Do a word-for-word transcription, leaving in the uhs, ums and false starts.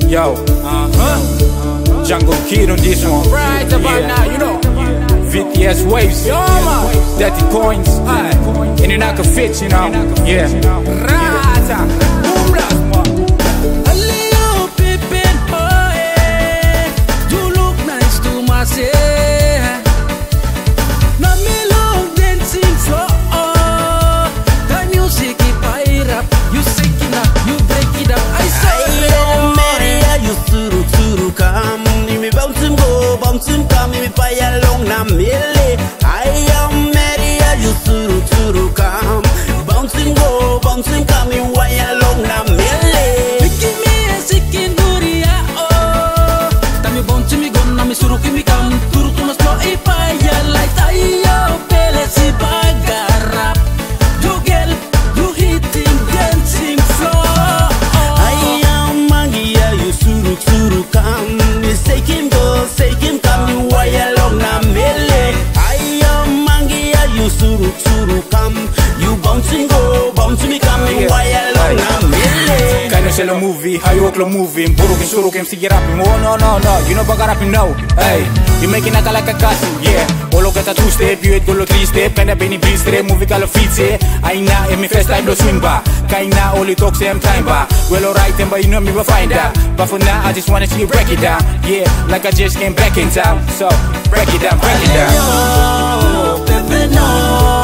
Yo, uh-huh. Jungle Kid on this one. Right about yeah. now, you know. V T S waves, Yo, man. dirty coins, Aye. and it not can fit, you know. Yeah. Rata. Boom blast, man. Hello, Pippin, oh yeah. You look nice to myself. Now me love dancing floor. The music it fire up. You shake it up, you break it up. I say, Ayo, Maria, you suru suru come. Me bouncing go, bouncing come. Me fire long na mele. Ayo, Maria, you suru suru come. Bouncing go, bouncing come. Me wire long na mele. give me a sikin duria oh. Tami bonci mi gonna mi suru kimi kam. Turu tu mas no ipaya like ayo pele si bagarap. You girl, you hitting dancing floor. Ayo, Mangia, you suru suru come. Me say him go, say him come. Me wire long na mele. Ayo, Mangia, you suru suru come. You bouncing go, bouncing me come. Me wire long na mele. Kinda sell a movie, how you a movie. Buruk and suruk and see rapping. Oh no no no, you know baga rapping no. Hey, you making a like a cousin, yeah. Olo kata two step, you go three step. Kinda benny beast step, movie kala feet say. Aina, in me first time lo swing ba. Kinda only talk same time ba. Well alright, then but you know me will find out. But for now, I just wanna see you break it down. Yeah, like I just came back in town. So break it down, break it down. Ayo, Pepe no.